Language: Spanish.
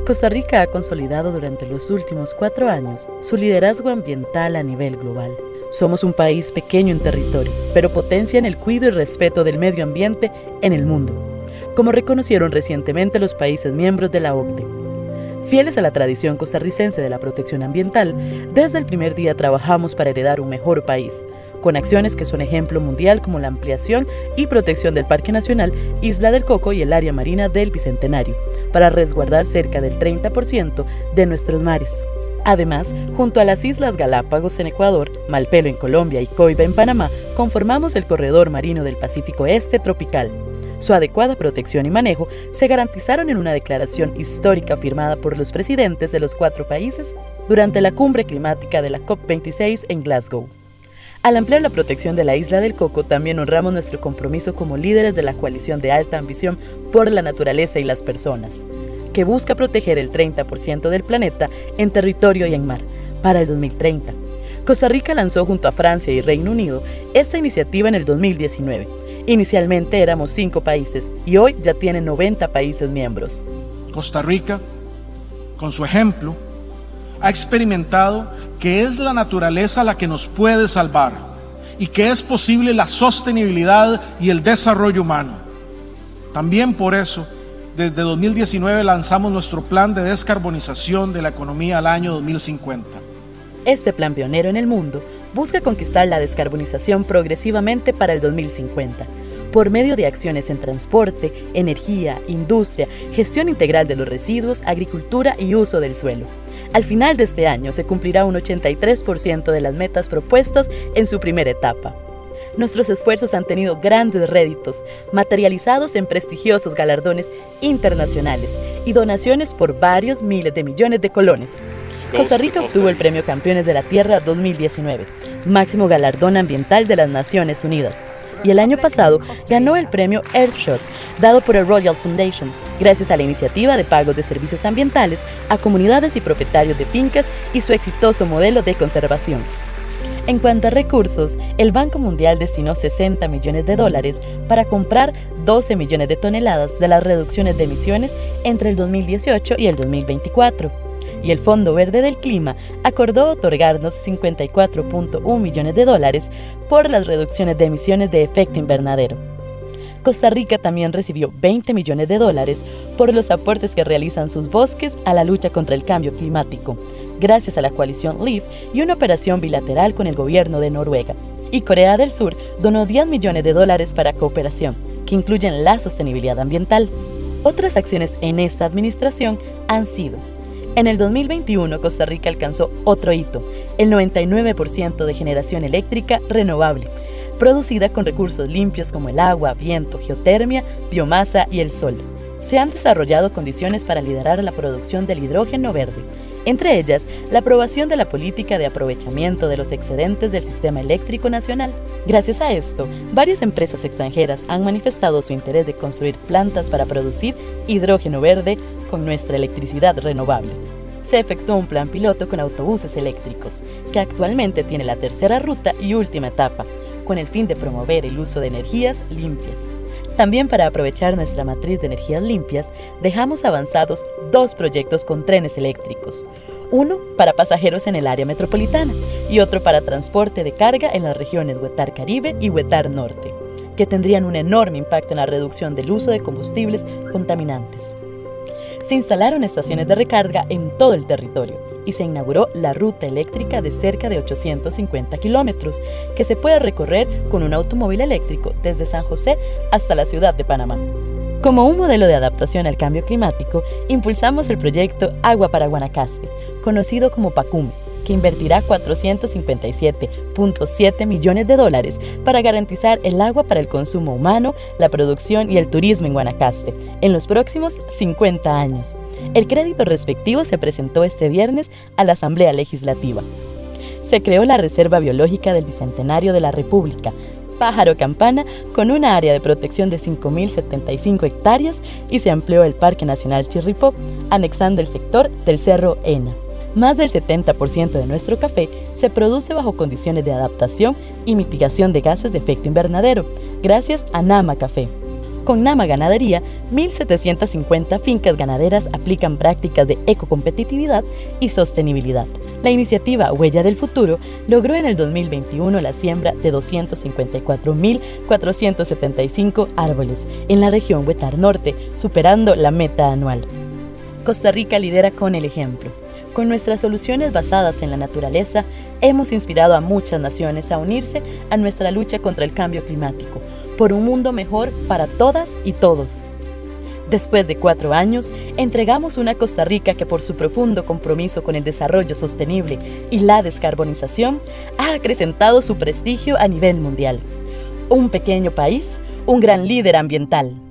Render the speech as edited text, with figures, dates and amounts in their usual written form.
Costa Rica ha consolidado durante los últimos 4 años su liderazgo ambiental a nivel global. Somos un país pequeño en territorio, pero potencia en el cuidado y respeto del medio ambiente en el mundo, como reconocieron recientemente los países miembros de la OCDE. Fieles a la tradición costarricense de la protección ambiental, desde el primer día trabajamos para heredar un mejor país, con acciones que son ejemplo mundial como la ampliación y protección del Parque Nacional Isla del Coco y el área marina del Bicentenario, para resguardar cerca del 30% de nuestros mares. Además, junto a las Islas Galápagos en Ecuador, Malpelo en Colombia y Coiba en Panamá, conformamos el Corredor Marino del Pacífico Este tropical. Su adecuada protección y manejo se garantizaron en una declaración histórica firmada por los presidentes de los 4 países durante la cumbre climática de la COP26 en Glasgow. Al ampliar la protección de la Isla del Coco, también honramos nuestro compromiso como líderes de la coalición de alta ambición por la naturaleza y las personas, que busca proteger el 30% del planeta en territorio y en mar para el 2030. Costa Rica lanzó junto a Francia y Reino Unido esta iniciativa en el 2019. Inicialmente éramos 5 países y hoy ya tiene 90 países miembros. Costa Rica, con su ejemplo, ha experimentado que es la naturaleza la que nos puede salvar y que es posible la sostenibilidad y el desarrollo humano. También por eso, desde 2019 lanzamos nuestro plan de descarbonización de la economía al año 2050. Este plan pionero en el mundo busca conquistar la descarbonización progresivamente para el 2050, por medio de acciones en transporte, energía, industria, gestión integral de los residuos, agricultura y uso del suelo. Al final de este año se cumplirá un 83% de las metas propuestas en su primera etapa. Nuestros esfuerzos han tenido grandes réditos, materializados en prestigiosos galardones internacionales y donaciones por varios miles de millones de colones. Costa Rica obtuvo el Premio Campeones de la Tierra 2019, máximo galardón ambiental de las Naciones Unidas, y el año pasado ganó el premio Earthshot, dado por el Royal Foundation, gracias a la iniciativa de pagos de servicios ambientales a comunidades y propietarios de fincas y su exitoso modelo de conservación. En cuanto a recursos, el Banco Mundial destinó $60 millones para comprar 12 millones de toneladas de las reducciones de emisiones entre el 2018 y el 2024. Y el Fondo Verde del Clima acordó otorgarnos $54.1 millones por las reducciones de emisiones de efecto invernadero. Costa Rica también recibió $20 millones por los aportes que realizan sus bosques a la lucha contra el cambio climático, gracias a la coalición LEAF y una operación bilateral con el gobierno de Noruega. Y Corea del Sur donó $10 millones para cooperación, que incluyen la sostenibilidad ambiental. Otras acciones en esta administración han sido: en el 2021, Costa Rica alcanzó otro hito, el 99% de generación eléctrica renovable, producida con recursos limpios como el agua, viento, geotermia, biomasa y el sol. Se han desarrollado condiciones para liderar la producción del hidrógeno verde, entre ellas la aprobación de la política de aprovechamiento de los excedentes del sistema eléctrico nacional. Gracias a esto, varias empresas extranjeras han manifestado su interés de construir plantas para producir hidrógeno verde con nuestra electricidad renovable. Se efectuó un plan piloto con autobuses eléctricos, que actualmente tiene la tercera ruta y última etapa, con el fin de promover el uso de energías limpias. También para aprovechar nuestra matriz de energías limpias, dejamos avanzados 2 proyectos con trenes eléctricos, uno para pasajeros en el área metropolitana y otro para transporte de carga en las regiones Huetar Caribe y Huetar Norte, que tendrían un enorme impacto en la reducción del uso de combustibles contaminantes. Se instalaron estaciones de recarga en todo el territorio y se inauguró la ruta eléctrica de cerca de 850 kilómetros, que se puede recorrer con un automóvil eléctrico desde San José hasta la ciudad de Panamá. Como un modelo de adaptación al cambio climático, impulsamos el proyecto Agua para Guanacaste, conocido como PACUM, que invertirá $457.7 millones para garantizar el agua para el consumo humano, la producción y el turismo en Guanacaste en los próximos 50 años. El crédito respectivo se presentó este viernes a la Asamblea Legislativa. Se creó la Reserva Biológica del Bicentenario de la República, Pájaro Campana, con una área de protección de 5.075 hectáreas, y se amplió el Parque Nacional Chirripó, anexando el sector del Cerro Ena. Más del 70% de nuestro café se produce bajo condiciones de adaptación y mitigación de gases de efecto invernadero, gracias a Nama Café. Con Nama Ganadería, 1.750 fincas ganaderas aplican prácticas de ecocompetitividad y sostenibilidad. La iniciativa Huella del Futuro logró en el 2021 la siembra de 254.475 árboles en la región Huetar Norte, superando la meta anual. Costa Rica lidera con el ejemplo. Con nuestras soluciones basadas en la naturaleza, hemos inspirado a muchas naciones a unirse a nuestra lucha contra el cambio climático, por un mundo mejor para todas y todos. Después de 4 años, entregamos una Costa Rica que por su profundo compromiso con el desarrollo sostenible y la descarbonización, ha acrecentado su prestigio a nivel mundial. Un pequeño país, un gran líder ambiental.